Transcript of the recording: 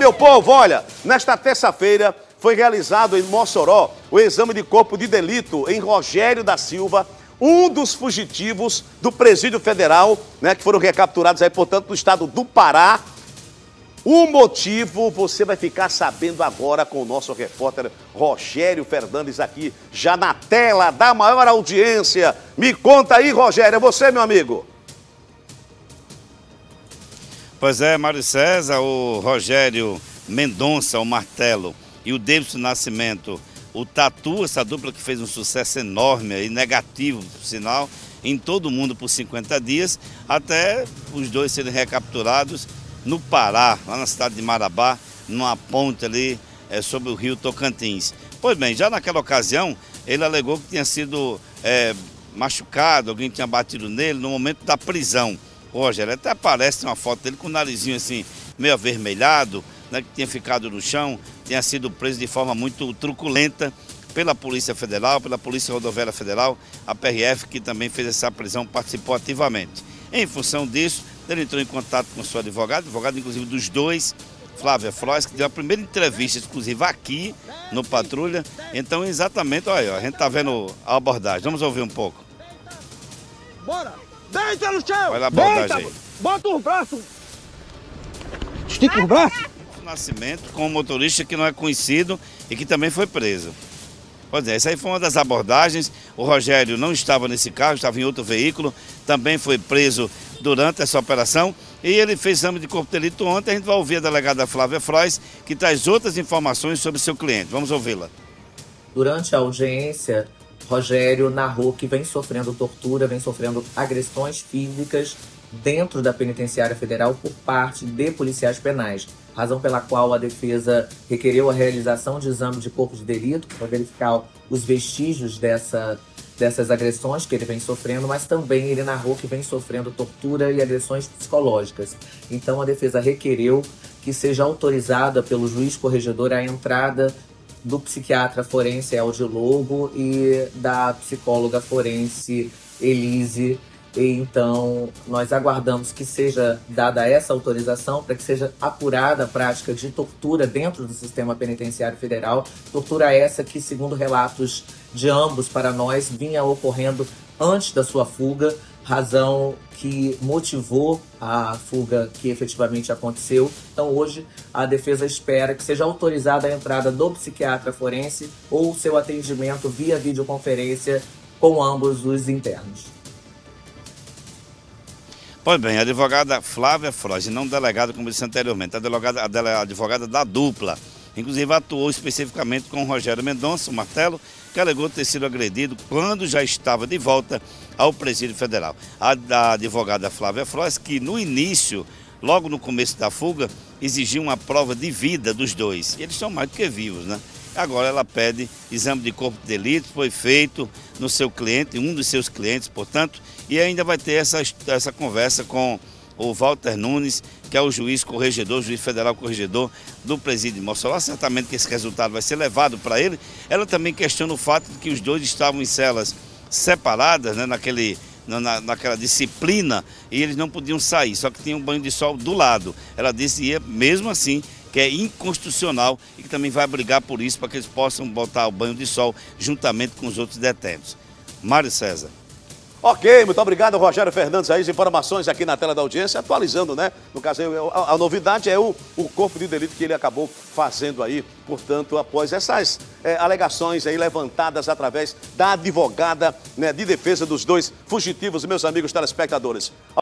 Meu povo, olha, nesta terça-feira foi realizado em Mossoró o exame de corpo de delito em Rogério da Silva, um dos fugitivos do Presídio Federal, né, que foram recapturados aí, portanto, do estado do Pará. O motivo você vai ficar sabendo agora com o nosso repórter Rogério Fernandes aqui, já na tela da maior audiência. Me conta aí, Rogério, é você, meu amigo. Pois é, Mário César, o Rogério Mendonça, o Martelo, e o Davidson Nascimento, o Tatu, essa dupla que fez um sucesso enorme e negativo, por sinal, em todo o mundo por 50 dias, até os dois serem recapturados no Pará, lá na cidade de Marabá, numa ponte ali sobre o rio Tocantins. Pois bem, já naquela ocasião, ele alegou que tinha sido machucado, alguém tinha batido nele no momento da prisão. Rogério, até aparece uma foto dele com o narizinho assim, meio avermelhado, né, que tinha ficado no chão, tinha sido preso de forma muito truculenta pela Polícia Federal, pela Polícia Rodoviária Federal, a PRF, que também fez essa prisão, participou ativamente. Em função disso, ele entrou em contato com sua advogada inclusive dos dois, Flávia Frois, que deu a primeira entrevista exclusiva aqui no Patrulha. Então, exatamente, olha, a gente está vendo a abordagem. Vamos ouvir um pouco. Bora! Deita no chão! Olha a abordagem aí. Bota os braços! Estica os braços! Nascimento com um motorista que não é conhecido e que também foi preso. Pois é, essa aí foi uma das abordagens. O Rogério não estava nesse carro, estava em outro veículo, também foi preso durante essa operação e ele fez exame de corpo de delito ontem. A gente vai ouvir a delegada Flávia Frois, que traz outras informações sobre seu cliente. Vamos ouvi-la. Durante a audiência, Rogério narrou que vem sofrendo tortura, vem sofrendo agressões físicas dentro da Penitenciária Federal por parte de policiais penais, razão pela qual a defesa requereu a realização de exame de corpo de delito para verificar os vestígios dessas agressões que ele vem sofrendo, mas também ele narrou que vem sofrendo tortura e agressões psicológicas. Então a defesa requereu que seja autorizada pelo juiz corregedor a entrada do psiquiatra forense Eldio Lobo e da psicóloga forense Elise. E então, nós aguardamos que seja dada essa autorização para que seja apurada a prática de tortura dentro do sistema penitenciário federal. Tortura essa que, segundo relatos de ambos para nós, vinha ocorrendo antes da sua fuga, razão que motivou a fuga que efetivamente aconteceu. Então hoje a defesa espera que seja autorizada a entrada do psiquiatra forense ou seu atendimento via videoconferência com ambos os internos. Pois bem, a advogada Flávia Frois, não delegada, como disse anteriormente, a advogada da dupla, inclusive atuou especificamente com o Rogério Mendonça, o Martelo, que alegou ter sido agredido quando já estava de volta ao Presídio Federal. A advogada Flávia Frois, que no início, logo no começo da fuga, exigiu uma prova de vida dos dois. E eles são mais do que vivos, né? Agora ela pede exame de corpo de delito, foi feito no seu cliente, um dos seus clientes, portanto, e ainda vai ter essa conversa com o Walter Nunes, que é o juiz federal corregedor do Presídio de Mossoró. Certamente que esse resultado vai ser levado para ele. Ela também questiona o fato de que os dois estavam em celas separadas, né, naquela disciplina, e eles não podiam sair, só que tinha um banho de sol do lado. Ela disse, mesmo assim, que é inconstitucional e que também vai brigar por isso, para que eles possam botar o banho de sol juntamente com os outros detentos. Mário César. Ok, muito obrigado, Rogério Fernandes. Aí as informações aqui na tela da audiência, atualizando, né? No caso, a novidade é o corpo de delito que ele acabou fazendo aí, portanto, após essas alegações aí levantadas através da advogada, né, de defesa dos dois fugitivos, meus amigos telespectadores.